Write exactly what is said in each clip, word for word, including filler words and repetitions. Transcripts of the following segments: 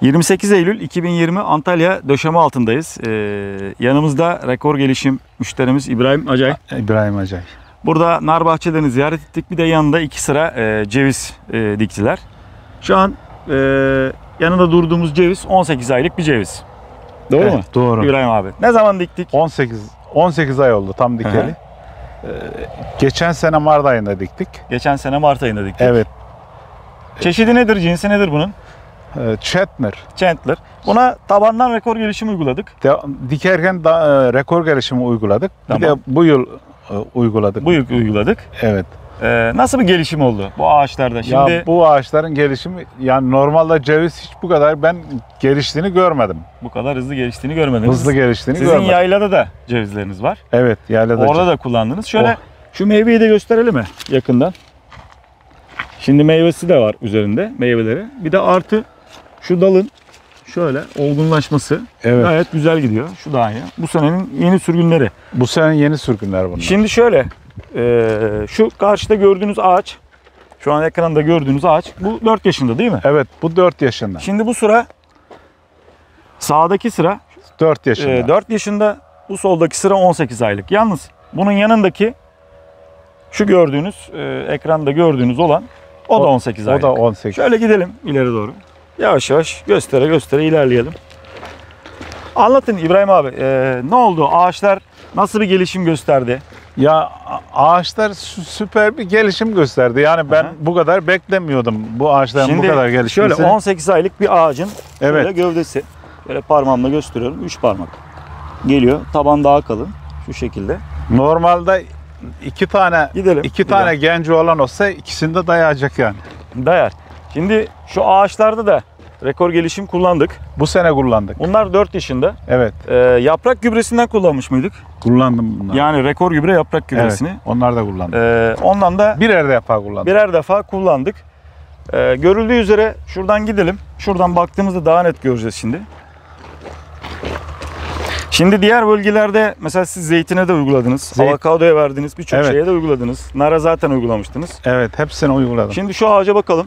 yirmi sekiz Eylül iki bin yirmi Antalya döşeme altındayız. Ee, yanımızda rekor gelişim müşterimiz İbrahim Acay. İbrahim Acay. Burada nar bahçelerini ziyaret ettik. Bir de yanında iki sıra e, ceviz e, diktiler. Şu an e, yanında durduğumuz ceviz on sekiz aylık bir ceviz. Doğru Evet, mu? doğru. İbrahim abi. Ne zaman diktik? on sekiz on sekiz ay oldu tam dikeli. Hı hı. Ee, geçen sene Mart ayında diktik. Geçen sene Mart ayında diktik. Evet. Çeşidi nedir? Cinsi nedir bunun? Ee, Chandler. Chandler. Buna tabandan rekor gelişim uyguladık. De, dikerken da, e, rekor gelişimi uyguladık. Tamam. Bir de bu yıl e, uyguladık. Bu yıl uyguladık. Evet. Ee, nasıl bir gelişim oldu bu ağaçlarda? Şimdi Ya bu ağaçların gelişimi, yani normalde ceviz hiç bu kadar ben geliştiğini görmedim. bu kadar hızlı geliştiğini görmediniz. Hızlı geliştiğini Sizin görmedim. yaylada da cevizleriniz var. Evet, yaylada. Orada da kullandınız. Şöyle Oh. şu meyveyi de gösterelim mi yakından? Şimdi meyvesi de var üzerinde, meyveleri. Bir de artı şu dalın şöyle olgunlaşması Evet. gayet güzel gidiyor. Şu da aynı. Bu senenin yeni sürgünleri. Bu sene yeni sürgünler bunlar. Şimdi şöyle e, şu karşıda gördüğünüz ağaç, şu an ekranda gördüğünüz ağaç bu dört yaşında değil mi? Evet, bu dört yaşında. Şimdi bu sıra sağdaki sıra dört yaşında. e, dört yaşında, bu soldaki sıra on sekiz aylık. Yalnız bunun yanındaki şu gördüğünüz e, ekranda gördüğünüz olan o da on sekiz O aylık. da on sekiz. Şöyle gidelim ileri doğru. Yavaş yavaş göstere göstere ilerleyelim. Anlatın İbrahim abi, e, ne oldu? Ağaçlar nasıl bir gelişim gösterdi? Ya a- ağaçlar sü- süper bir gelişim gösterdi. Yani ben Aha. bu kadar beklemiyordum bu ağaçların Şimdi bu kadar gelişmesini. şöyle on sekiz aylık bir ağacın Evet. şöyle gövdesi. Böyle parmağımla gösteriyorum. üç parmak. Geliyor. Taban daha kalın. Şu şekilde. Normalde iki tane Gidelim. iki tane genci olan olsa ikisini de dayayacak yani. Dayar. Şimdi şu ağaçlarda da rekor gelişim kullandık. Bu sene kullandık. Bunlar dört yaşında. Evet, Ee, yaprak gübresinden kullanmış mıydık? kullandım bunları. Yani rekor gübre yaprak evet, gübresini. onlar da kullandık. Ee, ondan da Birer defa kullandık. birer defa kullandık. Ee, görüldüğü üzere şuradan gidelim. Şuradan baktığımızda daha net göreceğiz şimdi. Şimdi diğer bölgelerde mesela siz zeytine de uyguladınız. Zeyt- Avokadoya verdiniz. Birçok Evet. şeye de uyguladınız. Nara zaten uygulamıştınız. Evet, hepsini uyguladım. Şimdi şu ağaca bakalım.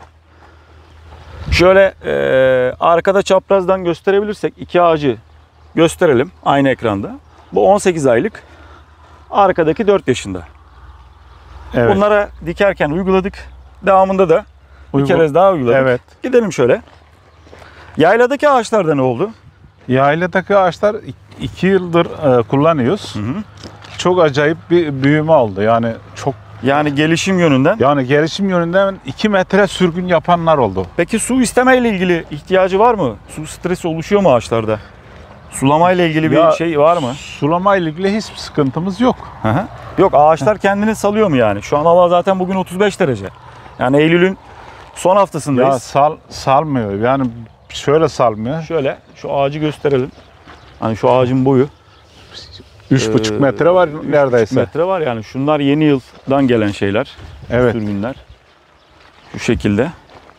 Şöyle e, arkada çaprazdan gösterebilirsek iki ağacı gösterelim aynı ekranda. Bu on sekiz aylık. Arkadaki dört yaşında. Evet. Bunlara dikerken uyguladık. Devamında da bir Uygul- kere daha uyguladık. Evet. Gidelim şöyle. Yayladaki ağaçlarda ne oldu? Yayladaki ağaçlar iki yıldır e, kullanıyoruz. Hı hı. Çok acayip bir büyüme oldu. Yani çok Yani gelişim yönünden. yani gelişim yönünden iki metre sürgün yapanlar oldu. Peki su isteme ile ilgili ihtiyacı var mı? Su stresi oluşuyor mu ağaçlarda? Sulama ile ilgili bir Ya, şey var mı? Sulama ile ilgili hiçbir sıkıntımız yok. Hı hı. Yok, ağaçlar kendini salıyor mu yani? Şu an hava zaten bugün otuz beş derece. Yani Eylül'ün son haftasındayız. Ya sal salmıyor. Yani şöyle salmıyor. Şöyle şu ağacı gösterelim. Hani şu ağacın boyu Üç buçuk metre var neredeyse. metre var yani. Şunlar yeni yıldan gelen şeyler. Evet. Sürgünler. Şu şekilde.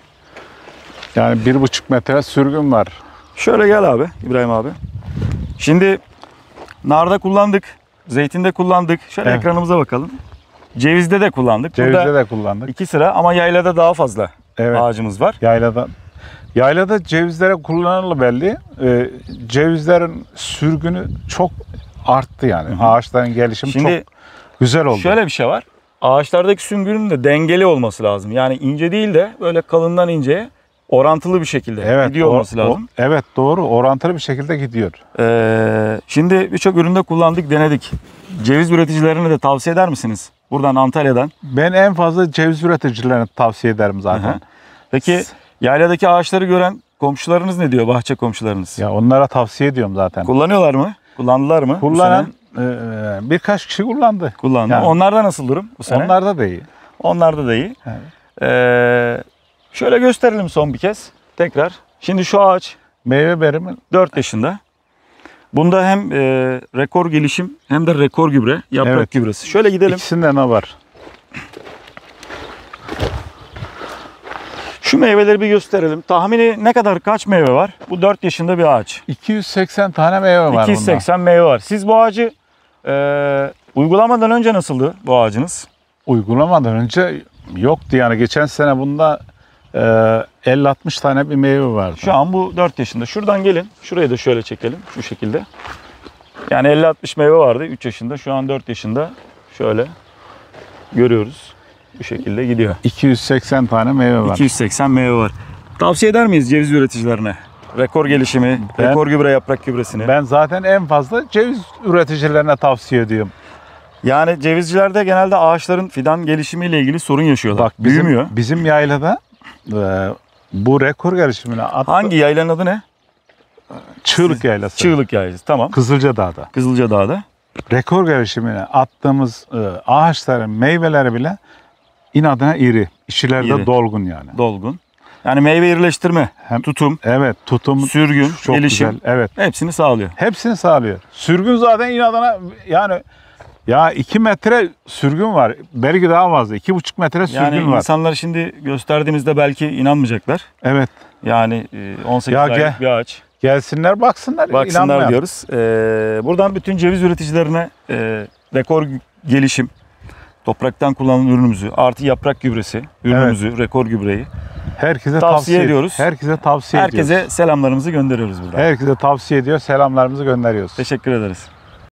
Yani bir buçuk metre sürgün var. Şöyle gel abi İbrahim abi. Şimdi narda kullandık. Zeytinde kullandık. Şöyle Evet. ekranımıza bakalım. Cevizde de kullandık. Cevizde Burada de kullandık. iki sıra ama yaylada daha fazla Evet. ağacımız var. Yaylada Yaylada cevizlere kullanılı belli. Ee, cevizlerin sürgünü çok arttı yani. Hı hı. Ağaçların gelişimi Şimdi çok güzel oldu. şöyle bir şey var. Ağaçlardaki süngünün de dengeli olması lazım. Yani ince değil de böyle kalından inceye orantılı bir şekilde evet, gidiyor o- olması o- lazım. evet doğru. Orantılı bir şekilde gidiyor. Ee, şimdi birçok üründe kullandık, denedik. Ceviz üreticilerine de tavsiye eder misiniz? Buradan Antalya'dan. Ben en fazla ceviz üreticilerine tavsiye ederim zaten. Hı hı. Peki yayladaki ağaçları gören komşularınız ne diyor, bahçe komşularınız? Ya onlara tavsiye ediyorum zaten. Kullanıyorlar mı? Kullandılar mı? bu Kullanan sene? e, birkaç kişi kullandı. Kullandı. Yani. Onlarda nasıl durum bu sene? Onlarda da iyi. Onlarda da iyi. Evet. Ee, şöyle gösterelim son bir kez. Tekrar. Şimdi şu ağaç Meyve verimi dört yaşında. Bunda hem e, rekor gelişim hem de rekor gübre, yaprak Evet. gübresi. Şöyle gidelim. ikisinde ne var? Şu meyveleri bir gösterelim. Tahmini ne kadar, kaç meyve var? Bu dört yaşında bir ağaç. iki yüz seksen tane meyve var iki yüz seksen meyve var. Siz bu ağacı e, uygulamadan önce nasıldı bu ağacınız? bunda. Uygulamadan önce yoktu yani. Geçen sene bunda e, elli altmış tane bir meyve vardı. Şu an bu dört yaşında. Şuradan gelin. Şurayı da şöyle çekelim. Şu şekilde. Yani elli altmış meyve vardı üç yaşında. Şu an dört yaşında. Şöyle görüyoruz. Bu şekilde gidiyor. iki yüz seksen tane meyve var. iki yüz seksen meyve var. Tavsiye eder miyiz ceviz üreticilerine? Rekor gelişimi, Ben- rekor gübre yaprak gübresini. Ben zaten en fazla ceviz üreticilerine tavsiye ediyorum. Yani cevizcilerde genelde ağaçların fidan gelişimiyle ilgili sorun yaşıyorlar. Bak bizim, Büyümüyor. bizim yaylada e, bu rekor gelişimine attı. Hangi yaylanın adı ne? Çığlık yaylası. Çığlık yaylası. Tamam. Kızılcadağ'da. Kızılcadağ'da. Rekor gelişimine attığımız e, ağaçların meyveleri bile inadına iri. İçileri de İri. dolgun yani. Dolgun. Yani meyve irileştirme, Hem- tutum, Evet, tutum sürgün, çok gelişim güzel. Evet. hepsini sağlıyor. Hepsini sağlıyor. Sürgün zaten inadına yani ya iki metre sürgün var. Belki daha fazla. iki buçuk metre sürgün Yani var. insanlar şimdi gösterdiğimizde belki inanmayacaklar. Evet. Yani e, on sekiz Ya aylık gel. bir ağaç. Gelsinler baksınlar. Baksınlar inanmayan. diyoruz. Ee, buradan bütün ceviz üreticilerine e, rekor gelişim, topraktan kullanılan ürünümüzü, artı yaprak gübresi, ürünümüzü, rekor gübreyi Herkese Tavsiye tavsiye, ediyoruz. Herkese tavsiye ediyoruz. herkese selamlarımızı gönderiyoruz buradan. Herkese tavsiye ediyor. Selamlarımızı gönderiyoruz. Teşekkür ederiz.